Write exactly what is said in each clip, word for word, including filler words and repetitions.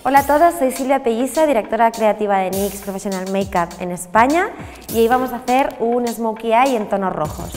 Hola a todos, soy Silvia Pelliza, directora creativa de N Y X Professional Makeup en España, y hoy vamos a hacer un Smokey Eye en tonos rojos.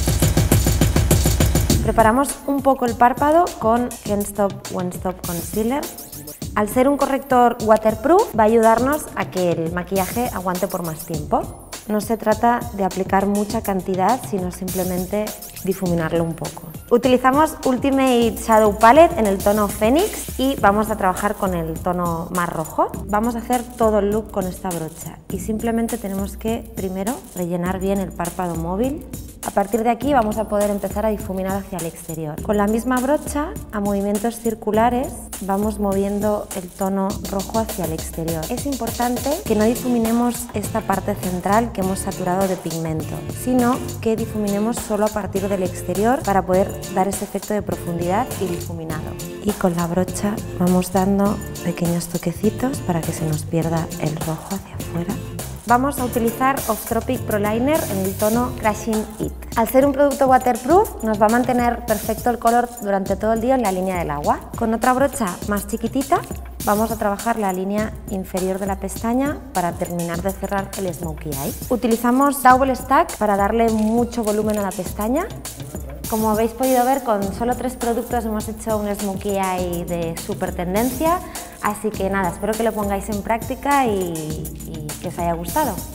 Preparamos un poco el párpado con Can't Stop Won't Stop Concealer. Al ser un corrector waterproof, va a ayudarnos a que el maquillaje aguante por más tiempo. No se trata de aplicar mucha cantidad, sino simplemente difuminarlo un poco. Utilizamos Ultimate Shadow Palette en el tono Phoenix y vamos a trabajar con el tono más rojo. Vamos a hacer todo el look con esta brocha y simplemente tenemos que primero rellenar bien el párpado móvil. A partir de aquí vamos a poder empezar a difuminar hacia el exterior. Con la misma brocha, a movimientos circulares, vamos moviendo el tono rojo hacia el exterior. Es importante que no difuminemos esta parte central que hemos saturado de pigmento, sino que difuminemos solo a partir del exterior para poder dar ese efecto de profundidad y difuminado. Y con la brocha vamos dando pequeños toquecitos para que se nos pierda el rojo hacia afuera. Vamos a utilizar Off Tropic Pro Liner en el tono Crashing It. Al ser un producto waterproof, nos va a mantener perfecto el color durante todo el día en la línea del agua. Con otra brocha más chiquitita, vamos a trabajar la línea inferior de la pestaña para terminar de cerrar el Smokey Eye. Utilizamos Double Stack para darle mucho volumen a la pestaña. Como habéis podido ver, con solo tres productos hemos hecho un Smokey Eye de súper tendencia, así que nada, espero que lo pongáis en práctica y, y que os haya gustado.